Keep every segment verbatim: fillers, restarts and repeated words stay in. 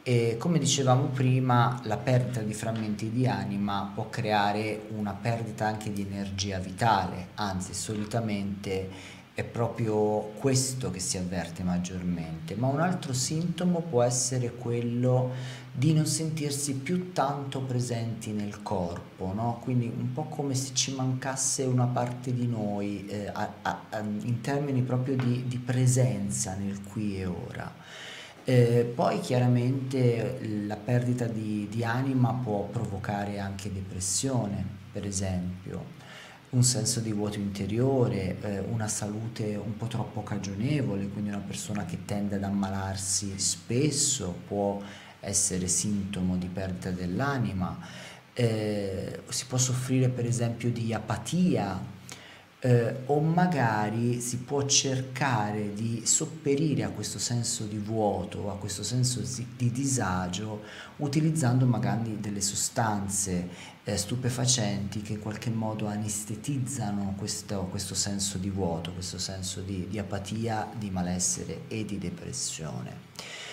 E come dicevamo prima, la perdita di frammenti di anima può creare una perdita anche di energia vitale, anzi solitamente è proprio questo che si avverte maggiormente, ma un altro sintomo può essere quello di non sentirsi più tanto presenti nel corpo, no? Quindi un po' come se ci mancasse una parte di noi, eh, a- a- a- in termini proprio di, di presenza nel qui e ora. Eh, poi chiaramente la perdita di, di anima può provocare anche depressione, per esempio, un senso di vuoto interiore, eh, una salute un po' troppo cagionevole, quindi una persona che tende ad ammalarsi spesso può essere sintomo di perdita dell'anima. Eh, si può soffrire per esempio di apatia, eh, o magari si può cercare di sopperire a questo senso di vuoto, a questo senso di, di disagio, utilizzando magari delle sostanze eh, stupefacenti che in qualche modo anestetizzano questo, questo senso di vuoto, questo senso di, di apatia, di malessere e di depressione.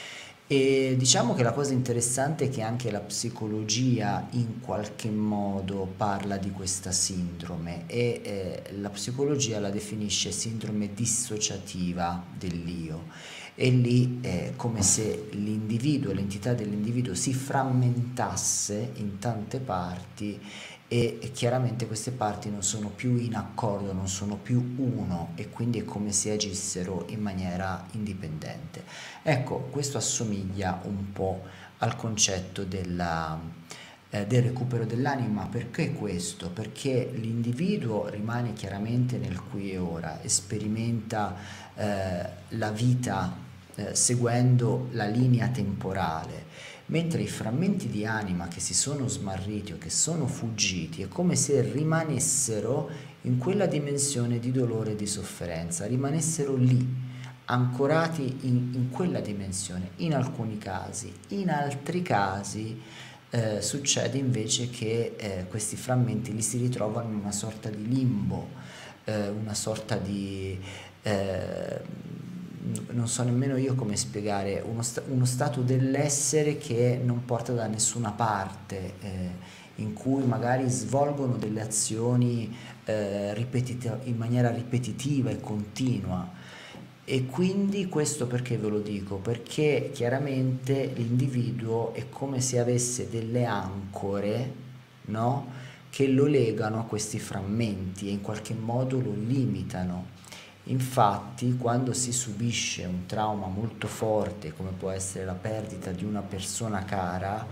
E diciamo che la cosa interessante è che anche la psicologia in qualche modo parla di questa sindrome e eh, la psicologia la definisce sindrome dissociativa dell'io e lì è come se l'individuo, l'entità dell'individuo si frammentasse in tante parti e chiaramente queste parti non sono più in accordo, non sono più uno e quindi è come se agissero in maniera indipendente. Ecco, questo assomiglia un po' al concetto della, eh, del recupero dell'anima. Perché questo? Perché l'individuo rimane chiaramente nel qui e ora, sperimenta eh, la vita eh, seguendo la linea temporale, mentre i frammenti di anima che si sono smarriti o che sono fuggiti è come se rimanessero in quella dimensione di dolore e di sofferenza, rimanessero lì, ancorati in, in quella dimensione, in alcuni casi. In altri casi eh, succede invece che eh, questi frammenti li si ritrovano in una sorta di limbo, eh, una sorta di... eh, non so nemmeno io come spiegare, uno, sta- uno stato dell'essere che non porta da nessuna parte, eh, in cui magari svolgono delle azioni eh, ripetiti- in maniera ripetitiva e continua. E quindi questo perché ve lo dico? Perché chiaramente l'individuo è come se avesse delle ancore, no? Che lo legano a questi frammenti e in qualche modo lo limitano. Infatti, quando si subisce un trauma molto forte, come può essere la perdita di una persona cara,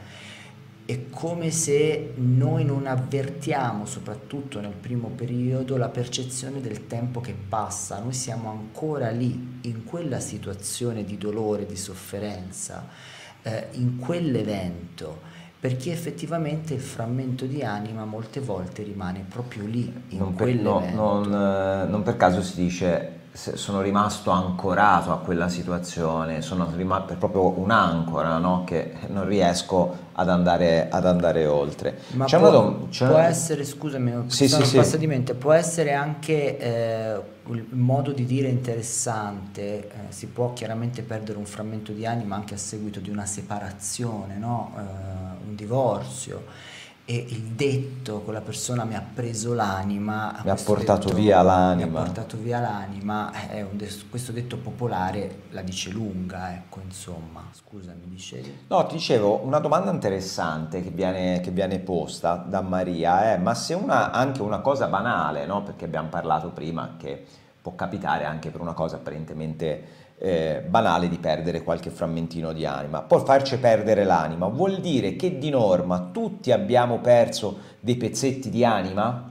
è come se noi non avvertiamo, soprattutto nel primo periodo, la percezione del tempo che passa. Noi siamo ancora lì, in quella situazione di dolore, di sofferenza, eh, in quell'evento, perché effettivamente il frammento di anima molte volte rimane proprio lì, in Non per, no, non, quell'evento. eh, non per caso si dice se- sono rimasto ancorato a quella situazione, sono rimasto proprio un'ancora, no? Che non riesco ad andare, ad andare oltre. Ma C'è una può, può domanda. essere, scusami, Sì, se sì, non passa sì. di mente, può essere anche eh, il modo di dire interessante, eh, si può chiaramente perdere un frammento di anima anche a seguito di una separazione, no? Eh, un divorzio. E il detto, quella persona mi ha preso l'anima, Mi ha questo portato via detto mi ha l'anima. portato via l'anima, è un de- questo detto popolare la dice lunga, ecco, insomma. Scusa, mi dicevi? No, ti dicevo, una domanda interessante che viene, che viene posta da Maria è, ma se una, anche una cosa banale, no? Perché abbiamo parlato prima che può capitare anche per una cosa apparentemente eh, banale di perdere qualche frammentino di anima, può farci perdere l'anima, vuol dire che di norma tutti abbiamo perso dei pezzetti di anima?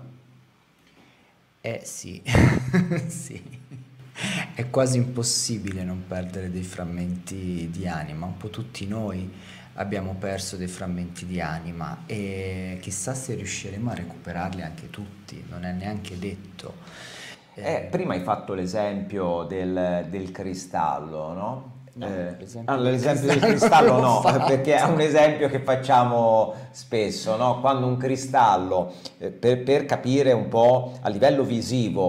Eh sì, sì, è quasi impossibile non perdere dei frammenti di anima, un po' tutti noi abbiamo perso dei frammenti di anima e chissà se riusciremo a recuperarli anche tutti, non è neanche detto. Eh, Eh, prima hai fatto l'esempio del, del cristallo, no? no, Eh, ah, l'esempio del l'esempio del cristallo non cristallo l'ho no, perché è un fatto. esempio che facciamo spesso, no? Quando un cristallo, eh, per, per capire un po' a livello visivo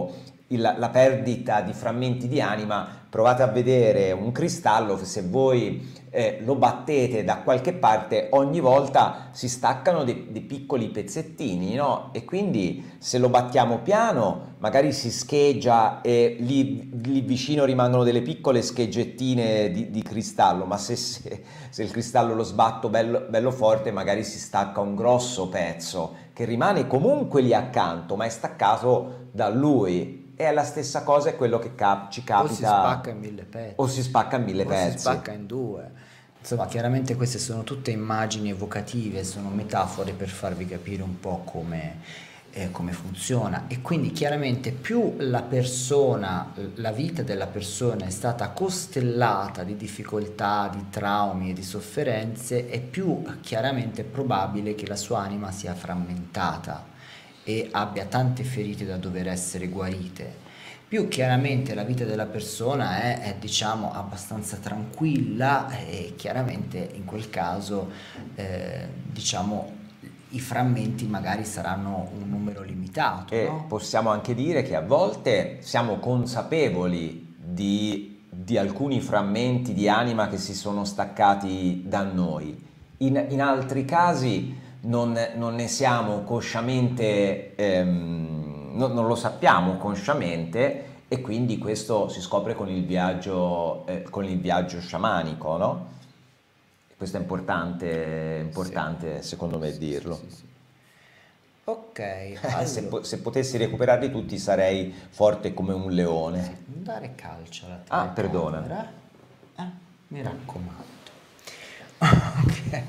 il- la perdita di frammenti di anima, provate a vedere un cristallo, se voi eh, lo battete da qualche parte, ogni volta si staccano dei, dei piccoli pezzettini, no? E quindi se lo battiamo piano, magari si scheggia e lì, lì vicino rimangono delle piccole scheggettine di, di cristallo, ma se, se, se il cristallo lo sbatto bello, bello forte, magari si stacca un grosso pezzo che rimane comunque lì accanto, ma è staccato da lui. E la stessa cosa è quello che cap- ci O si spacca capita, in mille o pezzi, si spacca in mille o si pezzi. spacca in due. Insomma, chiaramente queste sono tutte immagini evocative, sono metafore per farvi capire un po' come, eh, come funziona. E quindi chiaramente più la persona, la vita della persona è stata costellata di difficoltà, di traumi e di sofferenze, è più chiaramente probabile che la sua anima sia frammentata e abbia tante ferite da dover essere guarite. Più chiaramente la vita della persona è, è, diciamo abbastanza tranquilla e chiaramente in quel caso eh, diciamo i frammenti magari saranno un numero limitato, E no? possiamo anche dire che a volte siamo consapevoli di, di alcuni frammenti di anima che si sono staccati da noi. In, in altri casi non, non ne siamo consciamente, ehm, non, non lo sappiamo consciamente, e quindi questo si scopre con il viaggio, eh, con il viaggio sciamanico, no? Questo è importante, Sì, importante secondo me sì, sì, dirlo. sì, sì. Ok, Se, allora, po- se potessi recuperarli tutti sarei forte come un sì, leone. non dare calcio alla Ah, perdona. telecamera, eh? Mi raccomando. Ok.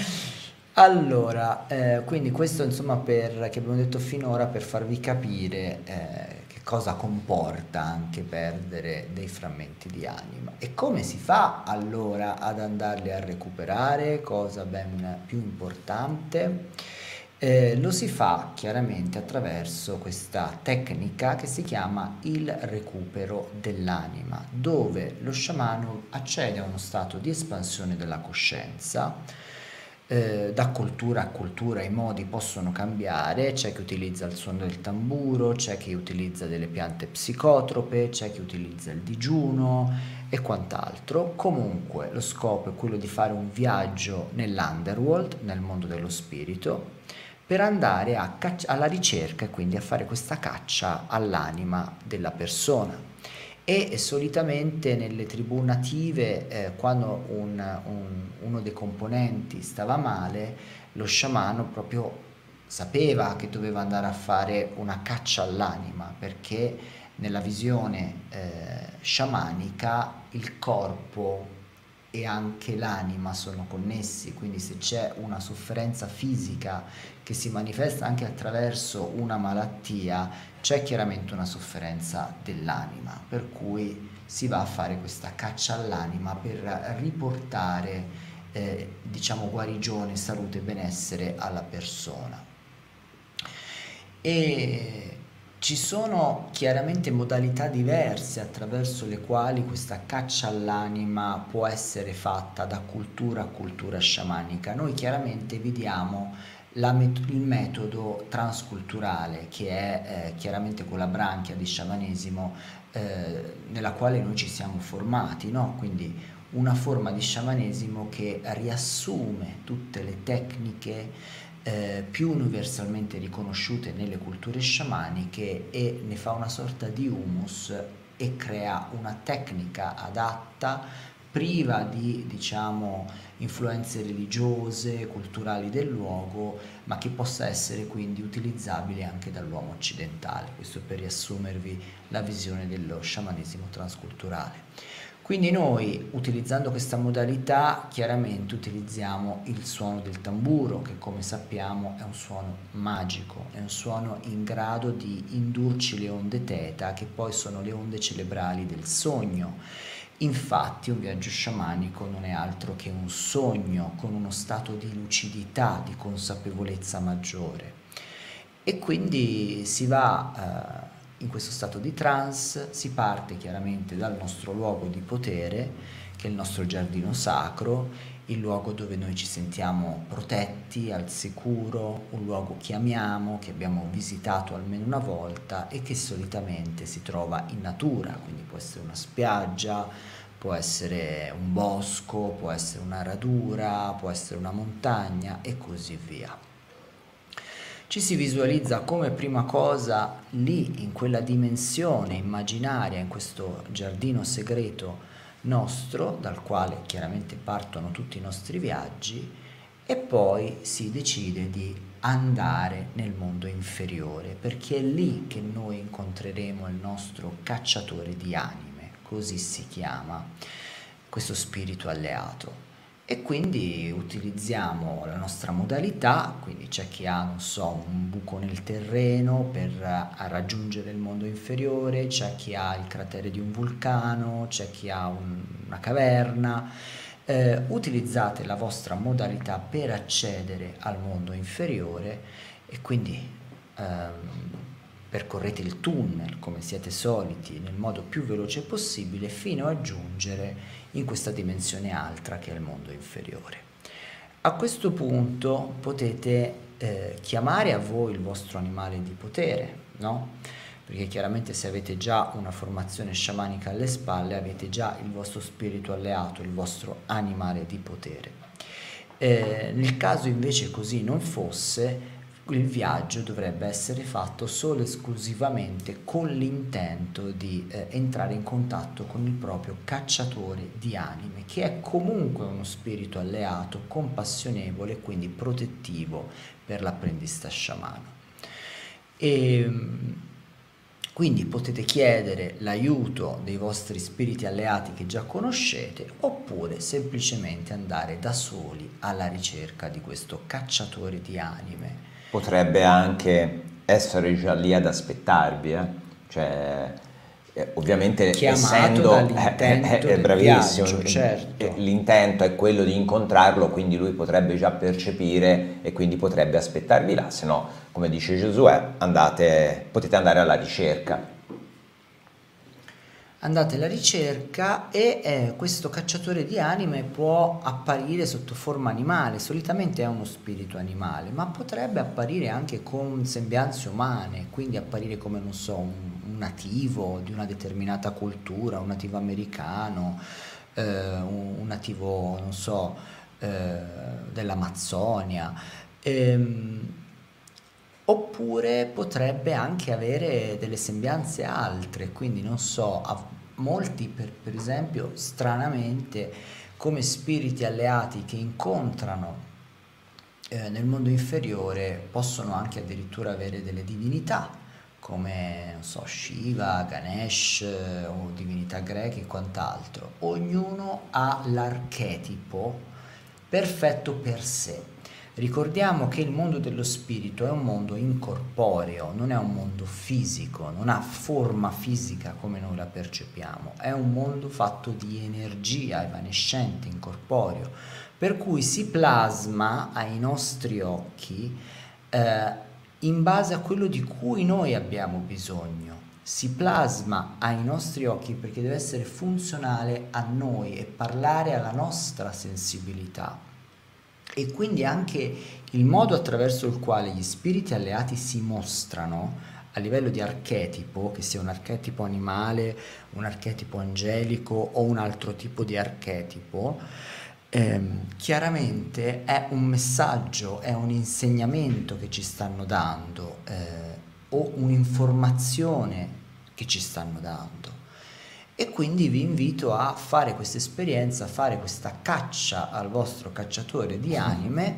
Allora, eh, quindi questo insomma per, che abbiamo detto finora per farvi capire eh, che cosa comporta anche perdere dei frammenti di anima e come si fa allora ad andarli a recuperare, cosa ben più importante. Eh, lo si fa chiaramente attraverso questa tecnica che si chiama il recupero dell'anima, dove lo sciamano accede a uno stato di espansione della coscienza. Eh, da cultura a cultura i modi possono cambiare, c'è chi utilizza il suono del tamburo, c'è chi utilizza delle piante psicotrope, c'è chi utilizza il digiuno e quant'altro. Comunque lo scopo è quello di fare un viaggio nell'underworld, nel mondo dello spirito, per andare a caccia- alla ricerca e quindi a fare questa caccia all'anima della persona. E solitamente nelle tribù native, eh, quando un- un- uno dei componenti stava male, lo sciamano proprio sapeva che doveva andare a fare una caccia all'anima, perché nella visione eh, sciamanica il corpo e anche l'anima sono connessi, quindi se c'è una sofferenza fisica che si manifesta anche attraverso una malattia, c'è chiaramente una sofferenza dell'anima, per cui si va a fare questa caccia all'anima per riportare eh, diciamo guarigione, salute e benessere alla persona. E ci sono chiaramente modalità diverse attraverso le quali questa caccia all'anima può essere fatta da cultura a cultura sciamanica. Noi chiaramente vediamo la met- il metodo transculturale, che è eh, chiaramente quella branchia di sciamanesimo eh, nella quale noi ci siamo formati, no? Quindi una forma di sciamanesimo che riassume tutte le tecniche eh, più universalmente riconosciute nelle culture sciamaniche e ne fa una sorta di humus e crea una tecnica adatta, priva di, diciamo, influenze religiose, culturali del luogo, ma che possa essere quindi utilizzabile anche dall'uomo occidentale. Questo per riassumervi la visione dello sciamanesimo transculturale. Quindi noi, utilizzando questa modalità, chiaramente utilizziamo il suono del tamburo, che come sappiamo è un suono magico, è un suono in grado di indurci le onde teta, che poi sono le onde cerebrali del sogno. Infatti un viaggio sciamanico non è altro che un sogno con uno stato di lucidità, di consapevolezza maggiore. E quindi si va... Eh, in questo stato di trance si parte chiaramente dal nostro luogo di potere, che è il nostro giardino sacro, il luogo dove noi ci sentiamo protetti, al sicuro, un luogo che amiamo, che abbiamo visitato almeno una volta e che solitamente si trova in natura, quindi può essere una spiaggia, può essere un bosco, può essere una radura, può essere una montagna e così via. Ci si visualizza come prima cosa lì, in quella dimensione immaginaria, in questo giardino segreto nostro, dal quale chiaramente partono tutti i nostri viaggi, e poi si decide di andare nel mondo inferiore, perché è lì che noi incontreremo il nostro cacciatore di anime, così si chiama questo spirito alleato. E quindi utilizziamo la nostra modalità, quindi c'è chi ha, non so, un buco nel terreno per uh, raggiungere il mondo inferiore, c'è chi ha il cratere di un vulcano, c'è chi ha un, una caverna. Eh, utilizzate la vostra modalità per accedere al mondo inferiore e quindi ehm, percorrete il tunnel come siete soliti nel modo più veloce possibile fino a giungere in questa dimensione altra che è il mondo inferiore. A questo punto potete eh, chiamare a voi il vostro animale di potere, no? Perché chiaramente se avete già una formazione sciamanica alle spalle avete già il vostro spirito alleato, il vostro animale di potere. Eh, nel caso invece così non fosse, il viaggio dovrebbe essere fatto solo e esclusivamente con l'intento di eh, entrare in contatto con il proprio cacciatore di anime, che è comunque uno spirito alleato, compassionevole, quindi protettivo per l'apprendista sciamano. E quindi potete chiedere l'aiuto dei vostri spiriti alleati che già conoscete, oppure semplicemente andare da soli alla ricerca di questo cacciatore di anime. Potrebbe anche essere già lì ad aspettarvi, eh? Cioè, eh, ovviamente Chiamato essendo dall'intento è, è, è del bravissimo, viaggio, certo. eh, l'intento è quello di incontrarlo, quindi lui potrebbe già percepire e quindi potrebbe aspettarvi là, se no, come dice Giosuè, andate, potete andare alla ricerca. Andate alla ricerca e eh, questo cacciatore di anime può apparire sotto forma animale, solitamente è uno spirito animale, ma potrebbe apparire anche con sembianze umane, quindi apparire come, non so, un, un nativo di una determinata cultura, un nativo americano, eh, un, un nativo, non so, eh, dell'Amazzonia. Ehm, Oppure potrebbe anche avere delle sembianze altre, quindi non so, a molti per, per esempio stranamente come spiriti alleati che incontrano eh, nel mondo inferiore possono anche addirittura avere delle divinità come non so, Shiva, Ganesh eh, o divinità greche e quant'altro. Ognuno ha l'archetipo perfetto per sé. Ricordiamo che il mondo dello spirito è un mondo incorporeo, non è un mondo fisico, non ha forma fisica come noi la percepiamo, è un mondo fatto di energia evanescente, incorporeo, per cui si plasma ai nostri occhi eh, in base a quello di cui noi abbiamo bisogno. Si plasma ai nostri occhi perché deve essere funzionale a noi e parlare alla nostra sensibilità. E quindi anche il modo attraverso il quale gli spiriti alleati si mostrano a livello di archetipo, che sia un archetipo animale, un archetipo angelico o un altro tipo di archetipo, ehm, chiaramente è un messaggio, è un insegnamento che ci stanno dando eh, o un'informazione che ci stanno dando. E quindi vi invito a fare questa esperienza, a fare questa caccia al vostro cacciatore di anime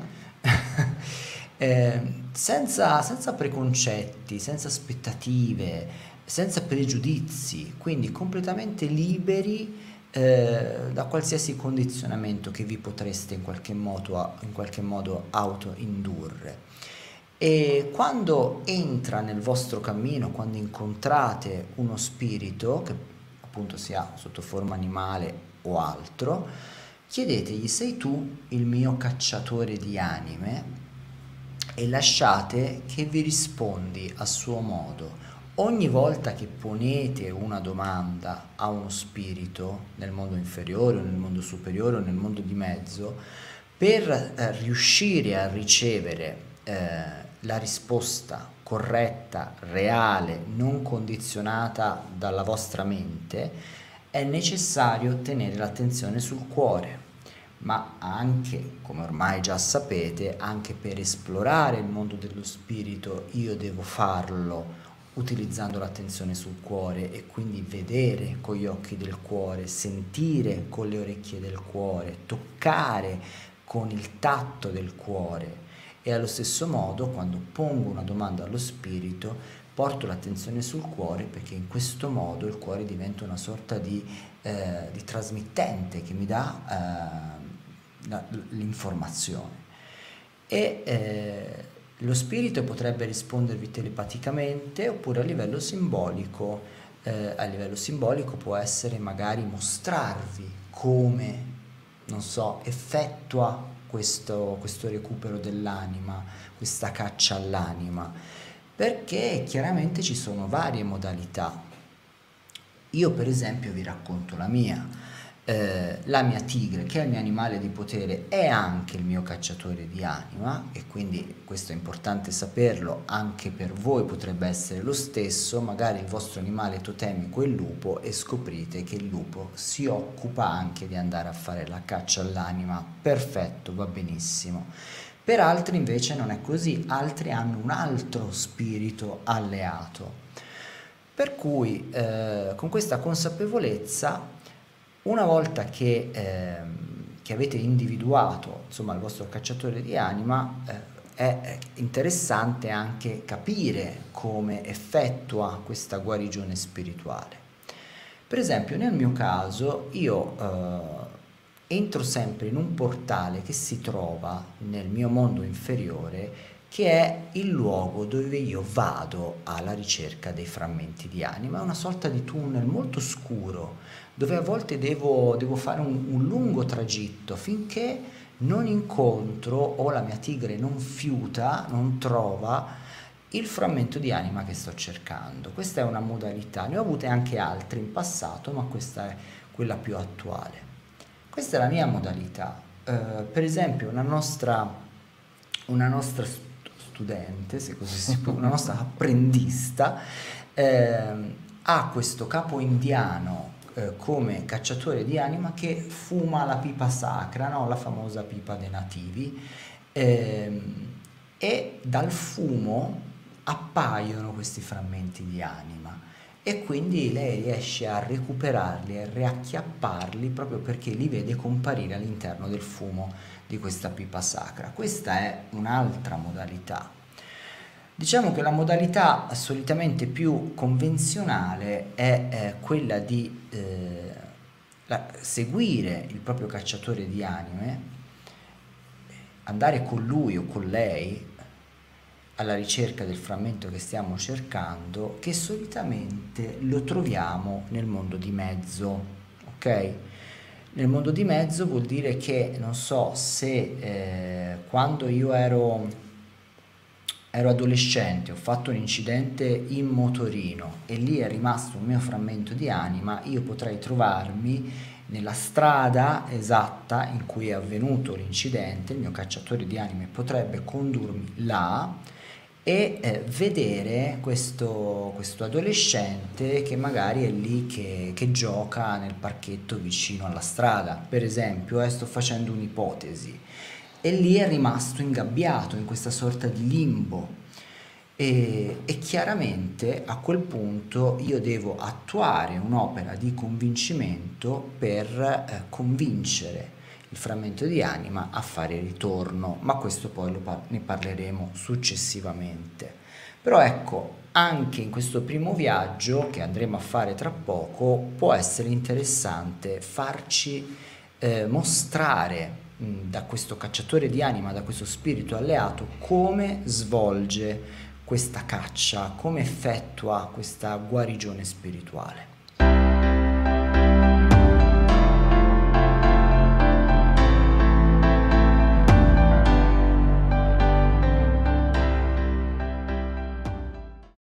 eh, senza, senza preconcetti, senza aspettative, senza pregiudizi, quindi completamente liberi eh, da qualsiasi condizionamento che vi potreste in qualche modo, in qualche modo auto-indurre. E quando entra nel vostro cammino, quando incontrate uno spirito che appunto sia sotto forma animale o altro, chiedetegli: sei tu il mio cacciatore di anime? E lasciate che vi rispondi a suo modo, Ogni volta che ponete una domanda a uno spirito nel mondo inferiore o nel mondo superiore o nel mondo di mezzo, per eh, riuscire a ricevere eh, la risposta corretta, reale, non condizionata dalla vostra mente, è necessario tenere l'attenzione sul cuore, ma anche, come ormai già sapete, anche per esplorare il mondo dello spirito io devo farlo utilizzando l'attenzione sul cuore e quindi vedere con gli occhi del cuore, sentire con le orecchie del cuore, toccare con il tatto del cuore. E allo stesso modo, quando pongo una domanda allo spirito, porto l'attenzione sul cuore, perché in questo modo il cuore diventa una sorta di, eh, di trasmittente che mi dà eh, l'informazione. E eh, lo spirito potrebbe rispondervi telepaticamente oppure a livello simbolico. Eh, a livello simbolico può essere magari mostrarvi come, non so, effettua questo, questo recupero dell'anima, questa caccia all'anima, perché chiaramente ci sono varie modalità. Io per esempio vi racconto la mia. Eh, la mia tigre, che è il mio animale di potere, è anche il mio cacciatore di anima, e quindi questo è importante saperlo, anche per voi potrebbe essere lo stesso. Magari il vostro animale totemico è il lupo e scoprite che il lupo si occupa anche di andare a fare la caccia all'anima. Perfetto, va benissimo. Per altri invece non è così, altri hanno un altro spirito alleato, per cui eh, con questa consapevolezza, una volta che, eh, che avete individuato insomma il vostro cacciatore di anima, eh, è interessante anche capire come effettua questa guarigione spirituale. Per esempio nel mio caso io eh, entro sempre in un portale che si trova nel mio mondo inferiore, che è il luogo dove io vado alla ricerca dei frammenti di anima. È una sorta di tunnel molto scuro, dove a volte devo, devo fare un, un lungo tragitto finché non incontro, o la mia tigre non fiuta, non trova il frammento di anima che sto cercando. Questa è una modalità, ne ho avute anche altre in passato, ma questa è quella più attuale. Questa è la mia modalità. Uh, per esempio una nostra, una nostra studente, se così si può, una nostra apprendista, eh, ha questo capo indiano eh, come cacciatore di anima, che fuma la pipa sacra, no? La famosa pipa dei nativi, eh, e dal fumo appaiono questi frammenti di anima, e quindi lei riesce a recuperarli e riacchiapparli proprio perché li vede comparire all'interno del fumo di questa pipa sacra. Questa è un'altra modalità. Diciamo che la modalità solitamente più convenzionale è eh, quella di eh, la, seguire il proprio cacciatore di anime, andare con lui o con lei alla ricerca del frammento che stiamo cercando, che solitamente lo troviamo nel mondo di mezzo, ok? Nel mondo di mezzo vuol dire che, non so, se eh, quando io ero, ero adolescente ho fatto un incidente in motorino e lì è rimasto un mio frammento di anima, io potrei trovarmi nella strada esatta in cui è avvenuto l'incidente, il mio cacciatore di anime potrebbe condurmi là e eh, vedere questo, questo adolescente che magari è lì che, che gioca nel parchetto vicino alla strada, per esempio, eh, sto facendo un'ipotesi, e lì è rimasto ingabbiato in questa sorta di limbo, e, e chiaramente a quel punto io devo attuare un'opera di convincimento per eh, convincere il frammento di anima a fare ritorno, ma questo poi lo par- ne parleremo successivamente. Però ecco, anche in questo primo viaggio che andremo a fare tra poco può essere interessante farci eh, mostrare mh, da questo cacciatore di anima, da questo spirito alleato, come svolge questa caccia, come effettua questa guarigione spirituale.